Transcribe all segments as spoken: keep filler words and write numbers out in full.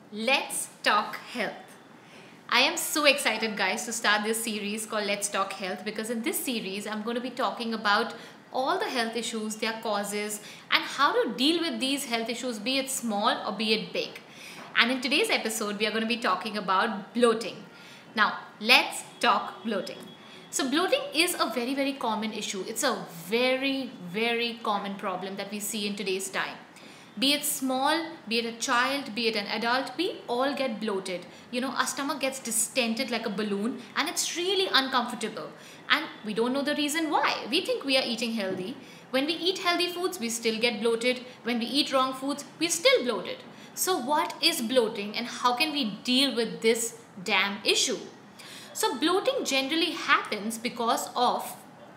Let's talk health. I am so excited, guys, to start this series called Let's Talk Health, because in this series, I'm going to be talking about all the health issues, their causes, and how to deal with these health issues, be it small or be it big. And in today's episode, we are going to be talking about bloating. Now, let's talk bloating. So, bloating is a very, very common issue. It's a very, very common problem that we see in today's time. Be it small, be it a child, be it an adult, we all get bloated. You know, our stomach gets distended like a balloon and it's really uncomfortable. And we don't know the reason why. We think we are eating healthy. When we eat healthy foods, we still get bloated. When we eat wrong foods, we're still bloated. So what is bloating and how can we deal with this damn issue? So bloating generally happens because of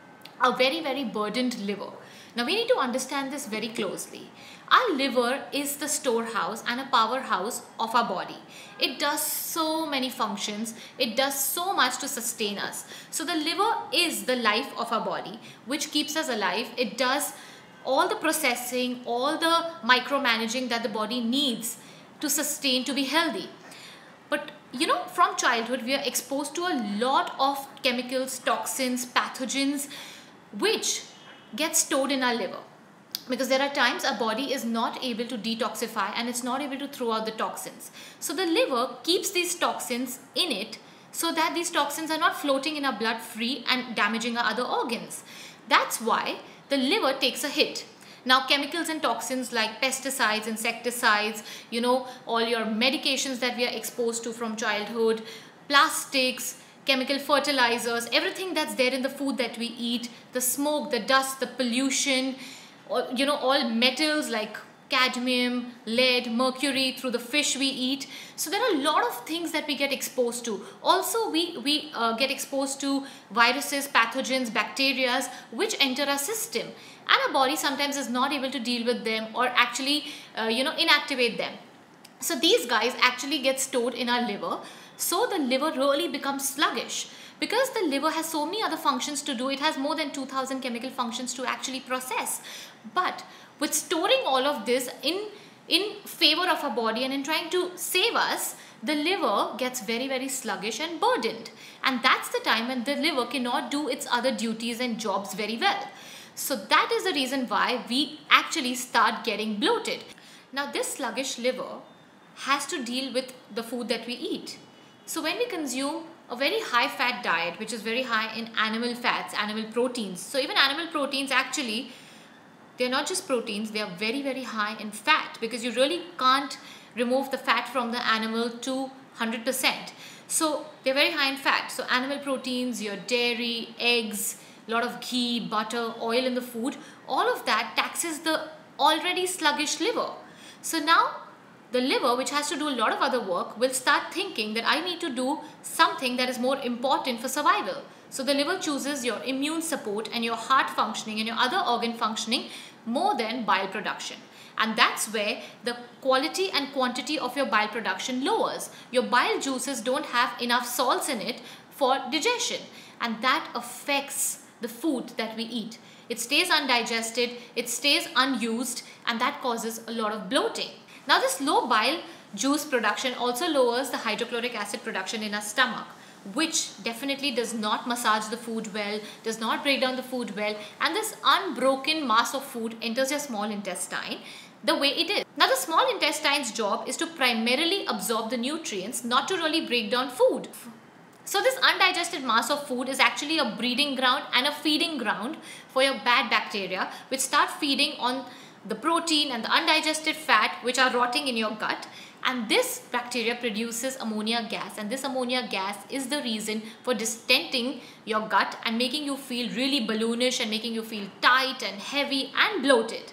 a very, very burdened liver. Now we need to understand this very closely. Our liver is the storehouse and a powerhouse of our body. It does so many functions. It does so much to sustain us. So the liver is the life of our body, which keeps us alive. It does all the processing, all the micromanaging that the body needs to sustain, to be healthy. But you know, from childhood, we are exposed to a lot of chemicals, toxins, pathogens, which get stored in our liver. Because there are times our body is not able to detoxify and it's not able to throw out the toxins. So the liver keeps these toxins in it so that these toxins are not floating in our blood free and damaging our other organs. That's why the liver takes a hit. Now, chemicals and toxins like pesticides, insecticides, you know, all your medications that we are exposed to from childhood, plastics, chemical fertilizers, everything that's there in the food that we eat, the smoke, the dust, the pollution, or, you know, all metals like cadmium, lead, mercury through the fish we eat. So there are a lot of things that we get exposed to. Also, we, we uh, get exposed to viruses, pathogens, bacteria, which enter our system. And our body sometimes is not able to deal with them or actually, uh, you know, inactivate them. So these guys actually get stored in our liver. So the liver really becomes sluggish. Because the liver has so many other functions to do, it has more than two thousand chemical functions to actually process. But with storing all of this in, in favor of our body and in trying to save us, the liver gets very, very sluggish and burdened. And that's the time when the liver cannot do its other duties and jobs very well. So that is the reason why we actually start getting bloated. Now this sluggish liver has to deal with the food that we eat. So when we consume a very high fat diet, which is very high in animal fats, animal proteins. So even animal proteins actually, they're not just proteins, they are very, very high in fat because you really can't remove the fat from the animal to one hundred percent. So they're very high in fat. So animal proteins, your dairy, eggs, a lot of ghee, butter, oil in the food, all of that taxes the already sluggish liver. So now the liver, which has to do a lot of other work, will start thinking that I need to do something that is more important for survival. So the liver chooses your immune support and your heart functioning and your other organ functioning more than bile production. And that's where the quality and quantity of your bile production lowers. Your bile juices don't have enough salts in it for digestion. And that affects the food that we eat. It stays undigested, it stays unused, and that causes a lot of bloating. Now this low bile juice production also lowers the hydrochloric acid production in our stomach, which definitely does not massage the food well, does not break down the food well, and this unbroken mass of food enters your small intestine the way it is. Now the small intestine's job is to primarily absorb the nutrients, not to really break down food. So this undigested mass of food is actually a breeding ground and a feeding ground for your bad bacteria, which start feeding on the protein and the undigested fat which are rotting in your gut, and this bacteria produces ammonia gas, and this ammonia gas is the reason for distending your gut and making you feel really balloonish and making you feel tight and heavy and bloated.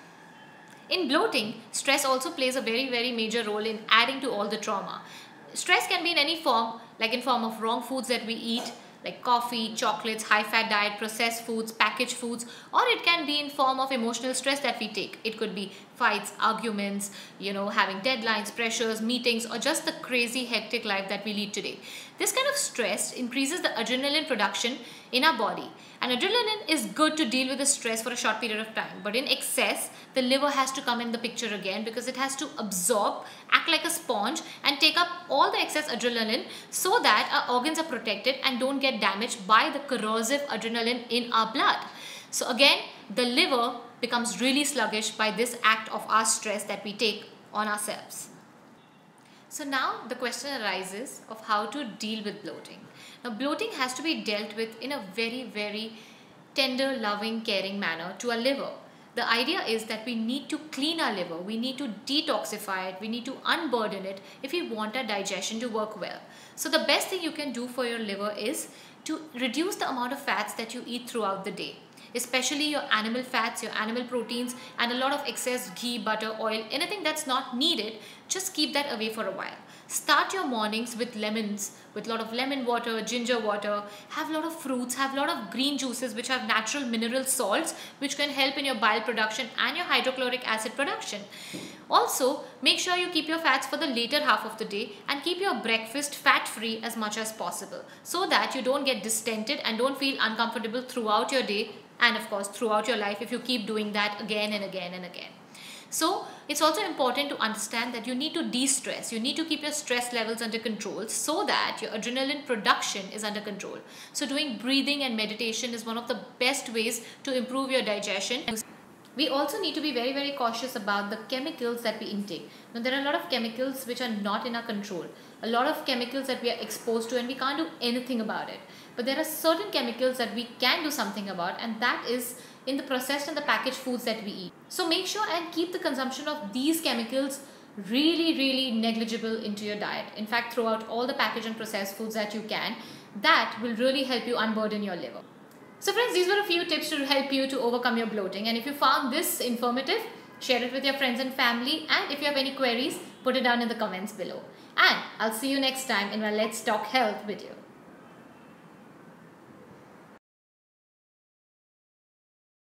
In bloating, stress also plays a very, very major role in adding to all the trauma. Stress can be in any form, like in form of wrong foods that we eat, like coffee, chocolates, high-fat diet, processed foods, packaged foods, or it can be in form of emotional stress that we take. It could be fights, arguments, you know, having deadlines, pressures, meetings, or just the crazy hectic life that we lead today. This kind of stress increases the adrenaline production in our body. And adrenaline is good to deal with the stress for a short period of time. But in excess, the liver has to come in the picture again because it has to absorb, act like a sponge, and take up all the excess adrenaline so that our organs are protected and don't get damaged by the corrosive adrenaline in our blood. So again, the liver becomes really sluggish by this act of our stress that we take on ourselves. So now the question arises of how to deal with bloating. Now bloating has to be dealt with in a very, very tender, loving, caring manner to our liver. The idea is that we need to clean our liver, we need to detoxify it, we need to unburden it if we want our digestion to work well. So the best thing you can do for your liver is to reduce the amount of fats that you eat throughout the day, especially your animal fats, your animal proteins, and a lot of excess ghee, butter, oil, anything that's not needed, just keep that away for a while. Start your mornings with lemons, with a lot of lemon water, ginger water, have a lot of fruits, have a lot of green juices which have natural mineral salts which can help in your bile production and your hydrochloric acid production. Also, make sure you keep your fats for the later half of the day and keep your breakfast fat-free as much as possible so that you don't get distended and don't feel uncomfortable throughout your day and of course throughout your life if you keep doing that again and again and again. So it's also important to understand that you need to de-stress. You need to keep your stress levels under control so that your adrenaline production is under control. So doing breathing and meditation is one of the best ways to improve your digestion. We also need to be very, very cautious about the chemicals that we intake. Now, there are a lot of chemicals which are not in our control. A lot of chemicals that we are exposed to and we can't do anything about it. But there are certain chemicals that we can do something about, and that is in the processed and the packaged foods that we eat. So make sure and keep the consumption of these chemicals really, really negligible into your diet. In fact, throughout all the packaged and processed foods that you can, that will really help you unburden your liver. So friends, these were a few tips to help you to overcome your bloating. And if you found this informative, share it with your friends and family. And if you have any queries, put it down in the comments below. And I'll see you next time in my Let's Talk Health video.